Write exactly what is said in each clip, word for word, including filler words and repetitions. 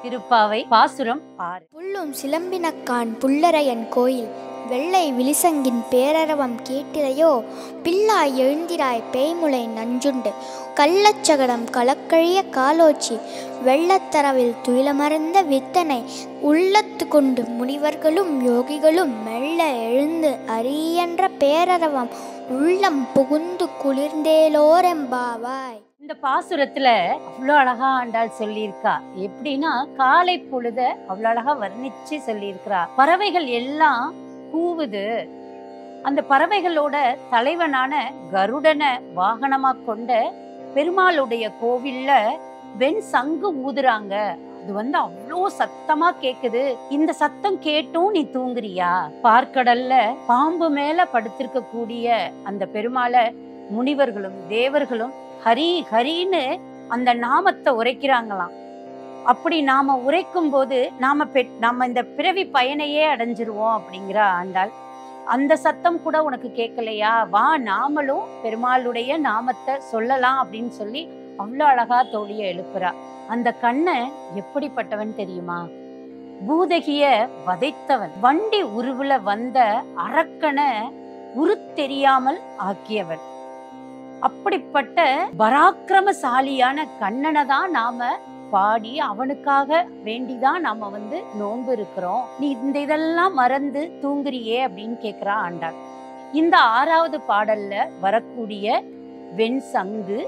திருப்பாவை பாசுரம் ஆறு. புல்லும் சிலம்பினக்கான் புல்லரையன் கோயில் வெள்ளை விழிசங்கின் பேரரவம் கேட்டிலையோ பில்லாய் எழுந்திராய் பேய்முளை நஞ்சுண்டு கள்ளச்சகடம் கலக்கழிய காலோச்சி வெள்ளத்தரவில் துயிலமர்ந்த வித்தனை உள்ளத்து கொண்டு முனிவர்களும் யோகிகளும் மெல்ல எழுந்து அரியன்ற பேரரவம் உள்ளம் புகுந்து குளிர்ந்தேலோரெம்பாவாய். இந்த பாசுரத்துல அவ்வளோ அழகா ஆண்டாள் சொல்லியிருக்கா. எப்படின்னா காலை பொழுத அவ்வளோ அழகா வர்ணிச்சு சொல்லியிருக்கிறா. பறவைகள் எல்லாம் கூவுது. அந்த பறவைகளோட தலைவனான கருடனை வாகனமா கொண்ட பெருமாளுடைய கோவில்ல வெண் சங்கு ஊதுறாங்க. அது வந்து அவ்வளோ சத்தமா கேக்குது. இந்த சத்தம் கேட்டும் நீ தூங்குறியா? பார்க்கடல்ல பாம்பு மேல படுத்திருக்க கூடிய அந்த பெருமாளை முனிவர்களும் தேவர்களும் ஹரி ஹரின்னு அந்த நாமத்தை உரைக்கிறாங்களாம். அப்படி நாம உரைக்கும் போது நாம பெ நம்ம இந்த பிறவி பயனையே அடைஞ்சிருவோம் அப்படிங்கிற ஆண்டாள். அந்த சத்தம் கூட உனக்கு கேட்கலையா? வா, நாமளும் பெருமாளுடைய நாமத்தை சொல்லலாம் அப்படின்னு சொல்லி அவ்வளோ அழகா தோழிய எழுப்புறா. அந்த கண்ணன் எப்படிப்பட்டவன் தெரியுமா? பூதகிய வதைத்தவன், வண்டி உருவுல வந்த அரக்கனை உரு தெரியாமல் ஆக்கியவன். அப்படிப்பட்ட பராக்கிரமசாலியான கண்ணனை தான் நாம பாடி அவனுக்காக வேண்டிதான் நாம வந்து நோன்பு இருக்கிறோம். நீ இந்த இதெல்லாம் மறந்து தூங்குறியே அப்படின்னு கேக்குறா ஆண்டாள். இந்த ஆறாவது பாடல்ல வரக்கூடிய வெண் சங்கு,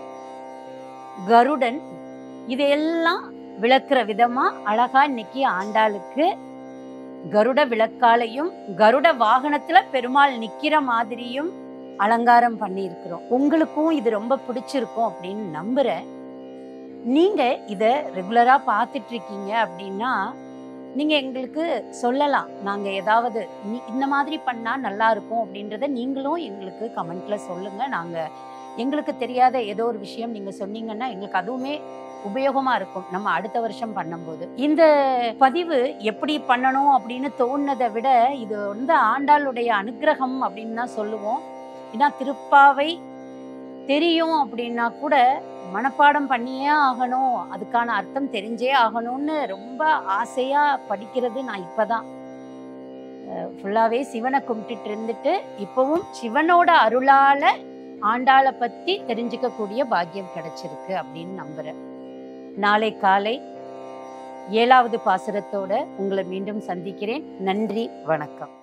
கருடன், இதையெல்லாம் விளக்குற விதமா அழகா இன்னைக்கு ஆண்டாளுக்கு கருட விளக்காலையும் கருட வாகனத்துல பெருமாள் நிக்கிற மாதிரியும் அலங்காரம் பண்ணி இருக்கிறோம். உங்களுக்கும் இது ரொம்ப பிடிச்சிருக்கும் அப்படின்னு நம்புறேன். நீங்க இத ரெகுலரா பார்த்துட்டு இருக்கீங்க அப்படின்னா நீங்க எங்களுக்கு சொல்லலாம். நாங்க ஏதாவது இந்த மாதிரி பண்ணா நல்லா இருக்கும் அப்படின்றத நீங்களும் எங்களுக்கு கமெண்ட்ல சொல்லுங்க. நாங்க எங்களுக்கு தெரியாத ஏதோ ஒரு விஷயம் நீங்க சொன்னீங்கன்னா எங்களுக்கு அதுவுமே உபயோகமா இருக்கும் நம்ம அடுத்த வருஷம் பண்ணும்போது. இந்த பதிவு எப்படி பண்ணணும் அப்படின்னு தோணுனதை விட இது வந்து ஆண்டாளுடைய அனுகிரகம் அப்படின்னு தான் சொல்லுவோம். ஏன்னா திருப்பாவை தெரியும் அப்படின்னா கூட மனப்பாடம் பண்ணியே ஆகணும், அதுக்கான அர்த்தம் தெரிஞ்சே ஆகணும்னு ரொம்ப ஆசையா படிக்கிறது நான் இப்பதான். ஃபுல்லாவே சிவனை கும்பிட்டுட்டு இருந்துட்டு இப்பவும் சிவனோட அருளால ஆண்டாளை பத்தி தெரிஞ்சுக்க கூடிய பாக்கியம் கிடைச்சிருக்கு அப்படின்னு நம்புறேன். நாளை காலை ஏழாவது பாசுரத்தோட உங்களை மீண்டும் சந்திக்கிறேன். நன்றி, வணக்கம்.